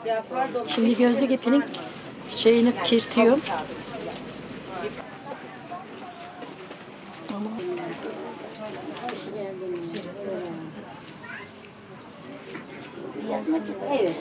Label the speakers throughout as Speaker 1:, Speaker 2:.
Speaker 1: Şimdi gözlük ipinin şeyini kirtiyorum. Evet.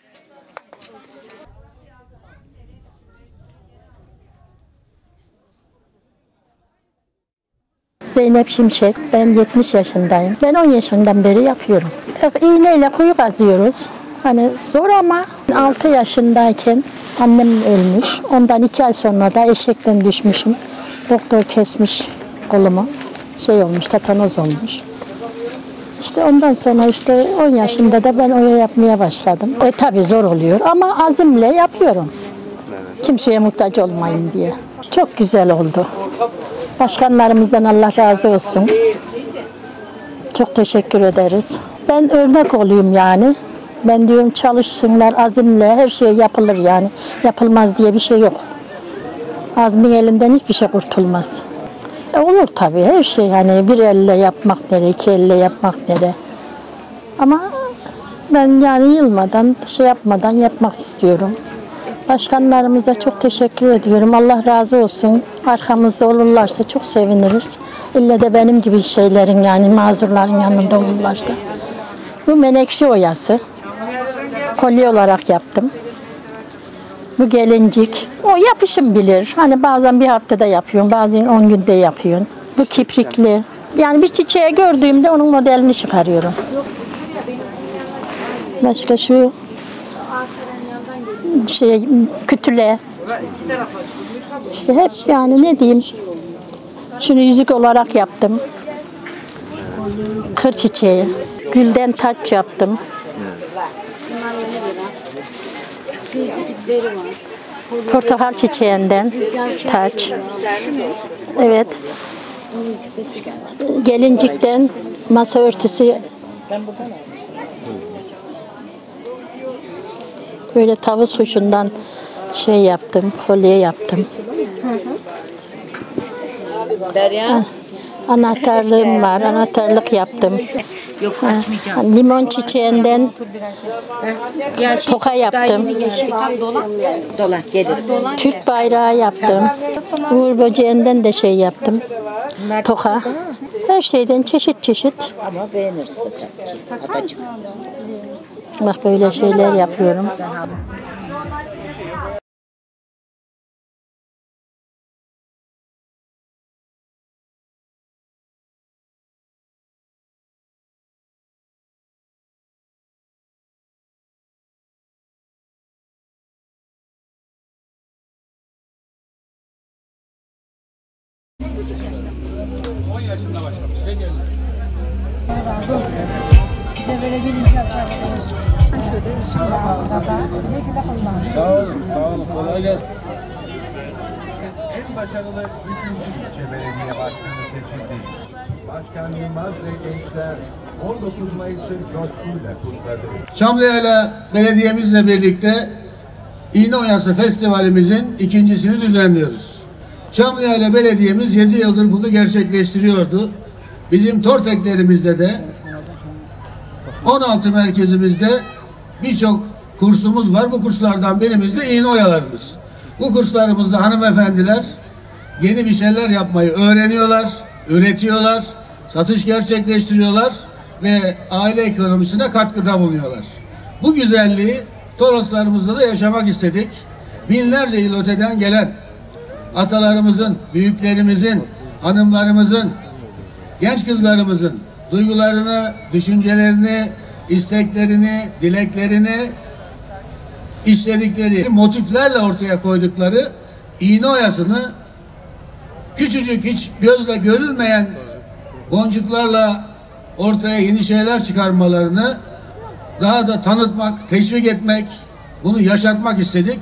Speaker 1: Zeynep Şimşek, ben 70 yaşındayım. Ben 10 yaşından beri yapıyorum. İğneyle kuyu kazıyoruz. Hani zor ama 6 yaşındayken annem ölmüş. Ondan 2 ay sonra da eşekten düşmüşüm. Doktor kesmiş kolumu. Şey olmuş, tetanoz olmuş. İşte ondan sonra işte 10 yaşında da ben oya yapmaya başladım. Tabii zor oluyor ama azimle yapıyorum. Kimseye muhtaç olmayın diye. Çok güzel oldu. Başkanlarımızdan Allah razı olsun. Çok teşekkür ederiz. Ben örnek olayım yani. Ben diyorum çalışsınlar azimle her şey yapılır yani. Yapılmaz diye bir şey yok. Azmin elinden hiçbir şey kurtulmaz. Olur tabii her şey hani bir elle yapmak nere, iki elle yapmak nere. Ama ben yani yılmadan, şey yapmadan yapmak istiyorum. Başkanlarımıza çok teşekkür ediyorum. Allah razı olsun. Arkamızda olurlarsa çok seviniriz. İlle de benim gibi şeylerin yani mazurların yanında olurlardı. Bu menekşe oyası. Kolye olarak yaptım. Bu gelincik. O yapışım bilir. Hani bazen bir haftada yapıyorum, bazen 10 günde yapıyorum. Bu kiprikli. Yani bir çiçeği gördüğümde onun modelini çıkarıyorum. Başka şu şey kütüle. İşte hep yani ne diyeyim. Şunu yüzük olarak yaptım. Kır çiçeği. Gülden taç yaptım. Portakal çiçeğinden taç. Evet. Gelincikten masa örtüsü. Böyle tavus kuşundan şey yaptım, kolye yaptım. Anahtarlığım var, anahtarlık yaptım. Limon çiçeğinden toka yaptım. Türk bayrağı yaptım. Uğur böceğinden de şey yaptım. Toka. Her şeyden çeşit çeşit. Ama beğenirse tabii. Bak böyle şeyler yapıyorum.
Speaker 2: Razı olsun. Bize böyle bir imkan çağırdığınız için. Şöyle bismillahirrahmanirrahim.
Speaker 3: Sağ olun, sağ olun. Kolay gelsin. En başarılı 3. ilçe belediye başkanı seçildi. Başkan Yılmaz ve gençler 19 Mayıs'ı coşkuyla kutladı. Çamlıhela belediyemizle birlikte İğne Oyası Festivalimizin ikincisini düzenliyoruz. Çamlıhela belediyemiz 7 yıldır bunu gerçekleştiriyordu. Bizim Torteklerimizde de 16 merkezimizde birçok kursumuz var. Bu kurslardan birimiz de iğne oyalarımız. Bu kurslarımızda hanımefendiler yeni bir şeyler yapmayı öğreniyorlar, üretiyorlar, satış gerçekleştiriyorlar ve aile ekonomisine katkıda bulunuyorlar. Bu güzelliği Toroslarımızda da yaşamak istedik. Binlerce yıl öteden gelen atalarımızın, büyüklerimizin, hanımlarımızın, genç kızlarımızın duygularını, düşüncelerini, isteklerini, dileklerini istedikleri motiflerle ortaya koydukları iğne oyasını küçücük hiç gözle görülmeyen boncuklarla ortaya yeni şeyler çıkarmalarını daha da tanıtmak, teşvik etmek, bunu yaşatmak istedik.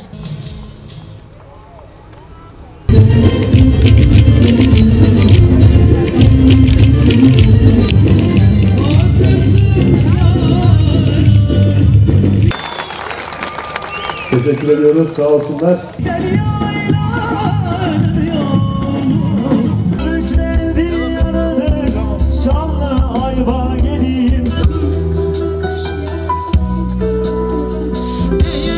Speaker 4: Teşekkür ediyoruz. Sağ olsunlar.
Speaker 5: Şanlı Ayva geleyim.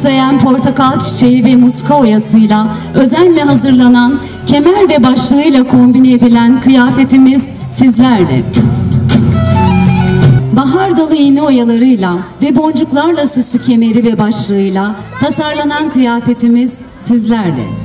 Speaker 5: süsleyen portakal çiçeği ve muska oyasıyla özenle hazırlanan, kemer ve başlığıyla kombine edilen kıyafetimiz sizlerle. Bahar dalı iğne oyalarıyla ve boncuklarla süslü kemeri ve başlığıyla tasarlanan kıyafetimiz sizlerle.